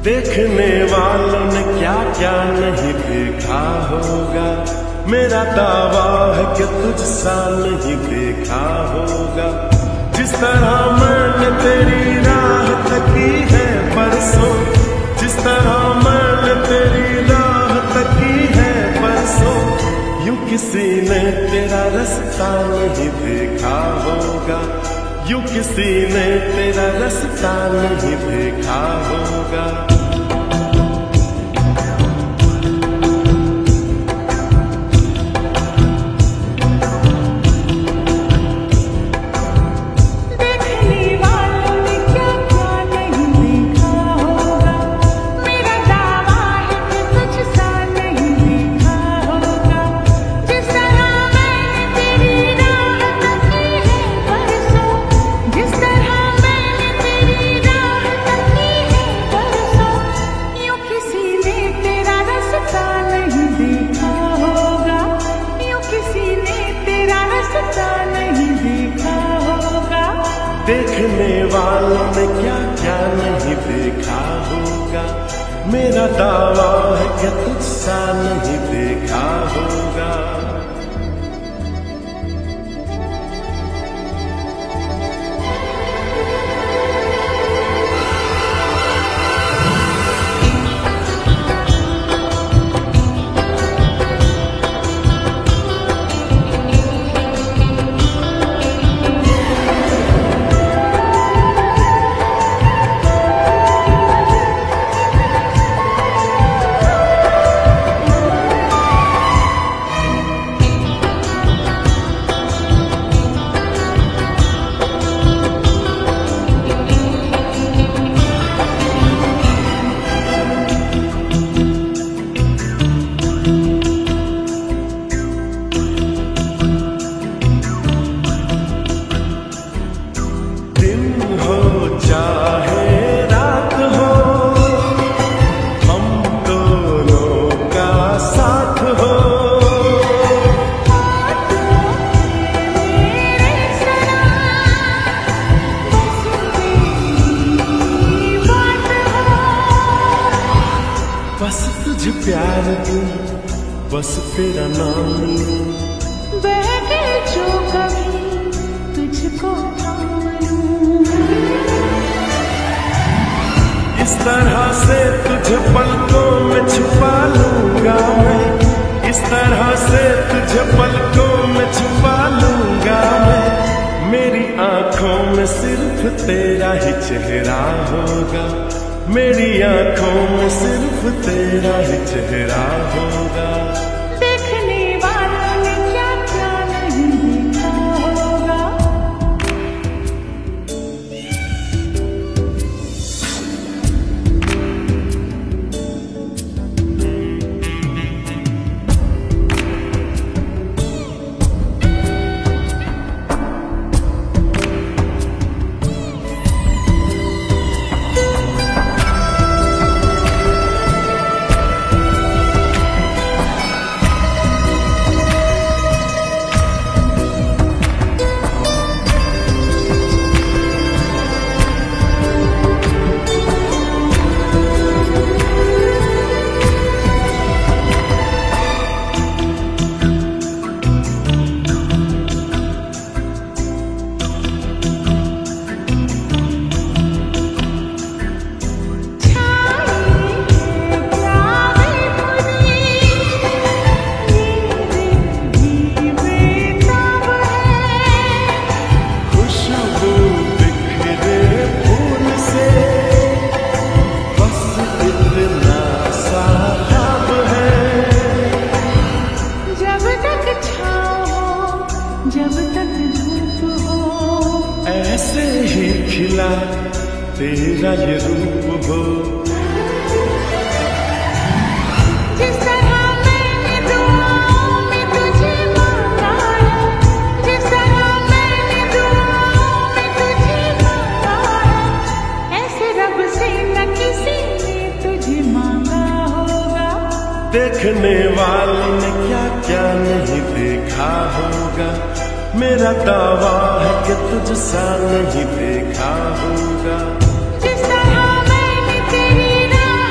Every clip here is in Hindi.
देखने वालों ने क्या क्या नहीं देखा होगा, मेरा दावा है कि तुझसा नहीं देखा होगा। जिस तरह मैंने तेरी राह तकी है परसों, जिस तरह मैंने तेरी राह तकी है परसों, यूं किसी ने तेरा रास्ता नहीं देखा होगा, यूं किसी ने तेरा रास्ता नहीं देखा होगा। देखने वालों ने क्या क्या नहीं देखा होगा, मेरा दावा है कि तुझसा नहीं देखा होगा। बस तुझे प्यार दूं, बस तेरा नाम लूं, बहके जो कभी तुझको थाम लूं। इस तरह से तुझे पलकों में छुपा लूंगा मैं, इस तरह से तुझे पलकों में छुपा लूंगा मैं। मेरी आंखों में सिर्फ तेरा ही चेहरा होगा, मेरी आंखों में सिर्फ तेरा ही चेहरा होगा। देखने वालों ने क्या क्या नहीं देखा होगा। जब तक धूप हो ऐसे ही खिला तेरा ये रूप हो। जिस तरह मैंने दुआओं में तुझे मांगा है, जिस तरह मैंने दुआओं में तुझे मांगा है, ऐसे रब से न किसी ने तुझे मांगा होगा। देखने वालों ने क्या क्या नहीं देखा होगा, मेरा दावा है कि तुझसा नहीं देखा होगा। जिस तरह मैंने तेरी राह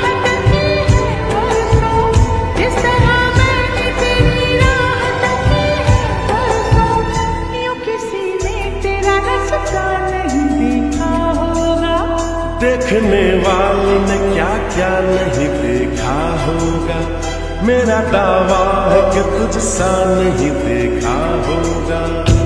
देखने वालों ने क्या क्या नहीं देखा होगा, मेरा दावा है कि तुझसा नहीं देखा होगा।